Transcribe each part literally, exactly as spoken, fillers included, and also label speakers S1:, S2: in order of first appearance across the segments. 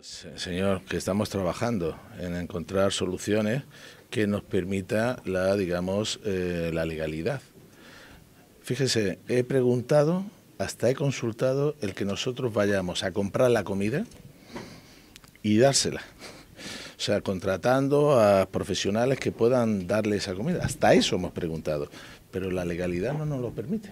S1: Señor, que estamos trabajando en encontrar soluciones que nos permita la, digamos, eh, la legalidad. Fíjese, he preguntado, hasta he consultado el que nosotros vayamos a comprar la comida y dársela. O sea, contratando a profesionales que puedan darle esa comida. Hasta eso hemos preguntado, pero la legalidad no nos lo permite.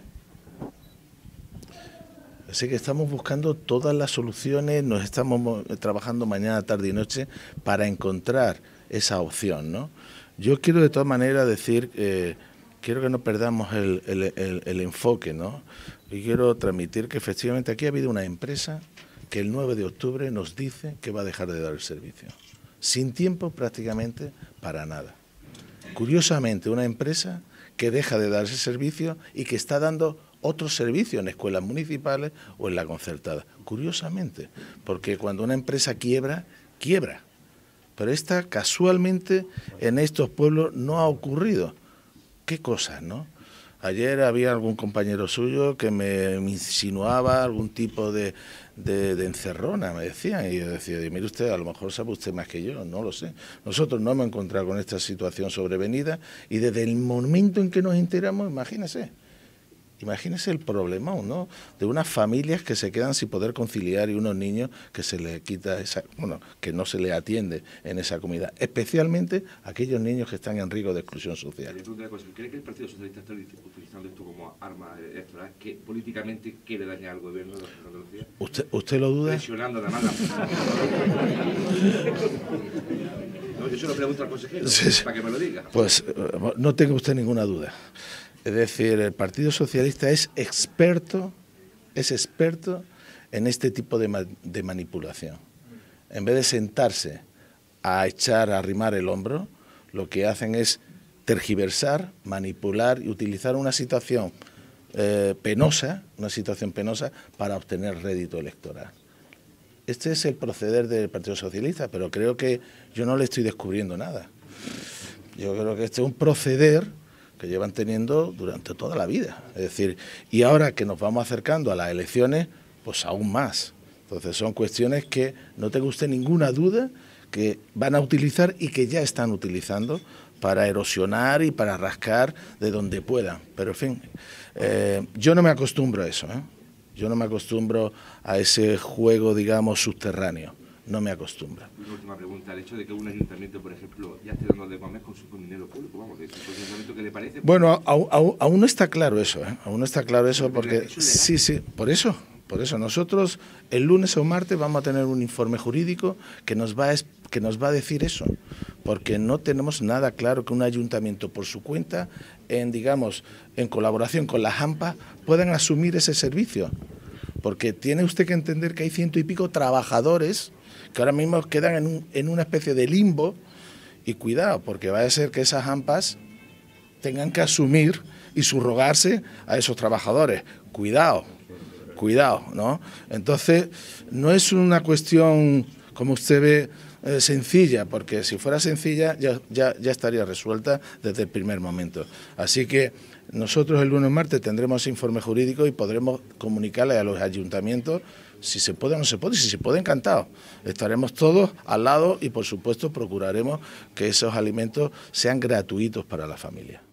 S1: Así que estamos buscando todas las soluciones, nos estamos trabajando mañana, tarde y noche para encontrar esa opción, ¿no? Yo quiero de todas maneras decir, eh, quiero que no perdamos el, el, el, el enfoque, ¿no? Y quiero transmitir que efectivamente aquí ha habido una empresa que el nueve de octubre nos dice que va a dejar de dar el servicio, sin tiempo prácticamente para nada. Curiosamente, una empresa que deja de dar ese servicio y que está dando otros servicios en escuelas municipales o en la concertada. Curiosamente, porque cuando una empresa quiebra, quiebra. Pero esta casualmente en estos pueblos no ha ocurrido. ¿Qué cosas, no? Ayer había algún compañero suyo que me insinuaba algún tipo de, de, de encerrona, me decían, y yo decía, mire usted, a lo mejor sabe usted más que yo, no lo sé. Nosotros no hemos encontrado con esta situación sobrevenida y desde el momento en que nos enteramos, imagínese, Imagínese el problema, ¿no?, de unas familias que se quedan sin poder conciliar y unos niños que se les quita esa, bueno, que no se les atiende en esa comida, especialmente aquellos niños que están en riesgo de exclusión social.
S2: ¿Cree que el Partido Socialista está utilizando esto como arma electoral, que políticamente quiere dañar al gobierno de Andalucía?
S1: ¿Usted, usted lo duda?
S2: Presionando además la... No, yo se lo pregunto al consejero, sí, sí, para que me lo diga.
S1: Pues no tenga usted ninguna duda. Es decir, el Partido Socialista es experto, es experto en este tipo de, ma de manipulación. En vez de sentarse a echar, a arrimar el hombro, lo que hacen es tergiversar, manipular y utilizar una situación eh, penosa, una situación penosa para obtener rédito electoral. Este es el proceder del Partido Socialista, pero creo que yo no le estoy descubriendo nada. Yo creo que este es un proceder que llevan teniendo durante toda la vida. Es decir, y ahora que nos vamos acercando a las elecciones, pues aún más. Entonces son cuestiones que no tenga usted ninguna duda que van a utilizar y que ya están utilizando para erosionar y para rascar de donde puedan. Pero en fin, eh, yo no me acostumbro a eso, ¿eh? Yo no me acostumbro a ese juego, digamos, subterráneo. No me acostumbro.
S2: Una última pregunta, el hecho de que un ayuntamiento, por ejemplo, ya esté dando de comer con su con dinero público, vamos, ¿es un ayuntamiento que le parece?
S1: Bueno, aún, aún, aún no está claro eso, ¿eh? Aún no está claro eso porque... Sí, sí, por eso, por eso. Nosotros el lunes o martes vamos a tener un informe jurídico que nos va a, que nos va a decir eso, porque no tenemos nada claro que un ayuntamiento por su cuenta, en digamos, en colaboración con las AMPA, puedan asumir ese servicio. Porque tiene usted que entender que hay ciento y pico trabajadores que ahora mismo quedan en, un, en una especie de limbo, y cuidado, porque va a ser que esas AMPAs tengan que asumir y subrogarse a esos trabajadores. Cuidado, cuidado, ¿no? Entonces, no es una cuestión, como usted ve, eh, sencilla, porque si fuera sencilla ya, ya, ya estaría resuelta desde el primer momento. Así que nosotros el lunes martes tendremos ese informe jurídico y podremos comunicarle a los ayuntamientos si se puede o no se puede. Si se puede, encantado. Estaremos todos al lado y, por supuesto, procuraremos que esos alimentos sean gratuitos para la familia.